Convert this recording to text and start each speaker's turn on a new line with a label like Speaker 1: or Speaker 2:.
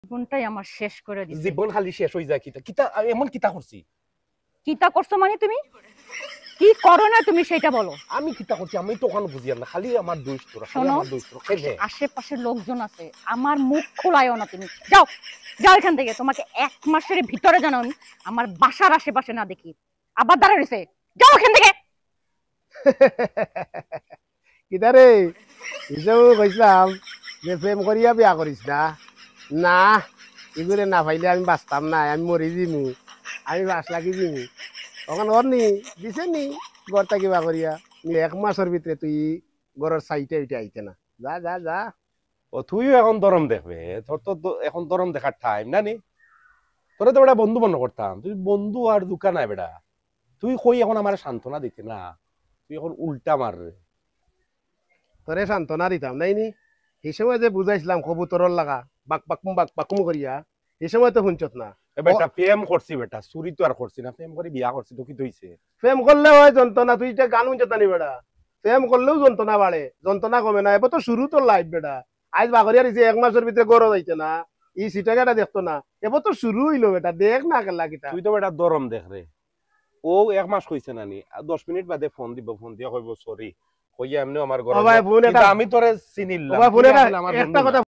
Speaker 1: জীবনটাই আমার শেষ করে দিছে।
Speaker 2: জীবন খালি শেষ হয়ে যায় কিতা কিতা এমন কিতা করছি?
Speaker 1: কিতা করছো মানে তুমি কি করো না তুমি সেটা বলো।
Speaker 2: আমি কিতা করছি আমি তো ওখানে বুঝিয়াম না, খালি আমার দোষ তোরা, খালি
Speaker 1: শোনো,
Speaker 2: আমার দোষ তোরা খেলে।
Speaker 1: আশেপাশে লোকজন আছে, আমার মুখ খোলায়ও না তুমি। যাও যাও এখান থেকে, তোমাকে 1 মাসের ভিতরে যেন আমি আমার বাসার আশেপাশে না দেখি। আবার দাঁড়া রয়েছে, যাও এখান থেকে।
Speaker 3: কিতা রে হিসাবে কইছিলাম যে প্রেম করিয়া বিয়া করিস না, না এগুলো না পাইলে আমি বাঁচতাম না, আমি মরি দিমু, আমি বাস লাগি দিমু। তখন ওর নি দিছে নি ঘরটা কিবা করিয়া 1 মাসের ভিতরে তুই ঘরের সাইটে উঠে আইতে না, যা যা যা।
Speaker 2: ও তুইও এখন দরম দেখবে, তোর তো এখন দরম দেখার টাইম না নি। তোরা তো বেটা বন্ধু বন্ধ করতাম, তুই বন্ধু আর দোকান নাই বেটা। তুই কই এখন আমার সান্ত্বনা দিতে না, তুই এখন উল্টা মার।
Speaker 3: তোরে সান্ত্বনা দিতাম নাই নি, সেই সময় যে বুঝাইছিলাম কবুতরর লাগা বাক বাকুম করিয়া, এই সময় তো শুনছত না।
Speaker 2: বেটা প্রেম করছি বেটা, চুরি তো আর করছি না, প্রেম করে বিয়া করছি তো কি হইছে?
Speaker 3: প্রেম করলে হয় যন্ত্রণা, তুই এটা গান শুনছত নি বেটা? প্রেম করলেও যন্ত্রণা বাড়ে, যন্ত্রণা কমে না। এবার তো শুরু তোর লাইফ বেটা, আজ বাগরিয়া দিছে 1 মাসের ভিতরে গড় যাইতে না, ই সিটাকাটা দেখতো না, এবার তো শুরু হইলো বেটা, দেখ না কেলা কিতা।
Speaker 2: তুই তো বেটা দরম দেখ রে। ও 1 মাস কইছে না নি, 10 মিনিট বাদে ফোন দিব, ফোন দিয়া কইব সরি, কইয়া এমনি আমার ঘরে
Speaker 3: ও ভাই ফোন এটা
Speaker 2: আমি তোরে চিনিলাম,
Speaker 3: ও ভাই ফোন এটা
Speaker 2: আমার
Speaker 3: একটা কথা